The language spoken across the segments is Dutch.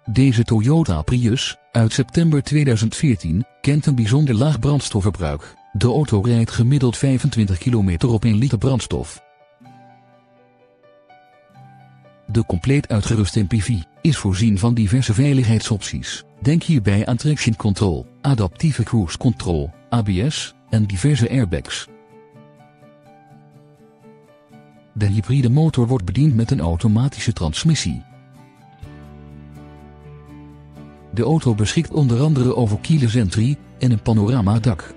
Deze Toyota Prius, uit september 2014, kent een bijzonder laag brandstofverbruik. De auto rijdt gemiddeld 25 km op 1 liter brandstof. De compleet uitgeruste MPV is voorzien van diverse veiligheidsopties. Denk hierbij aan traction control, adaptieve cruise control, ABS en diverse airbags. De hybride motor wordt bediend met een automatische transmissie. De auto beschikt onder andere over keyless entry en een panoramadak.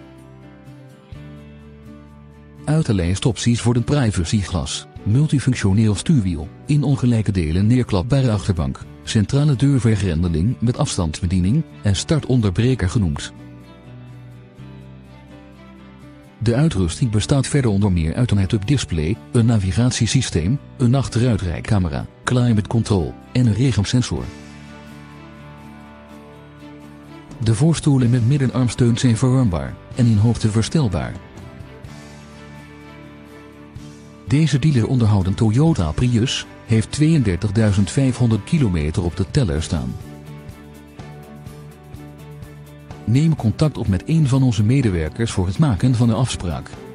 Uit de lijst opties worden privacyglas, multifunctioneel stuurwiel, in ongelijke delen neerklapbare achterbank, centrale deurvergrendeling met afstandsbediening en startonderbreker genoemd. De uitrusting bestaat verder onder meer uit een head-up display, een navigatiesysteem, een achteruitrijcamera, climate control en een regensensor. De voorstoelen met middenarmsteun zijn verwarmbaar en in hoogte verstelbaar. Deze dealer onderhouden Toyota Prius heeft 32.500 kilometer op de teller staan. Neem contact op met een van onze medewerkers voor het maken van een afspraak.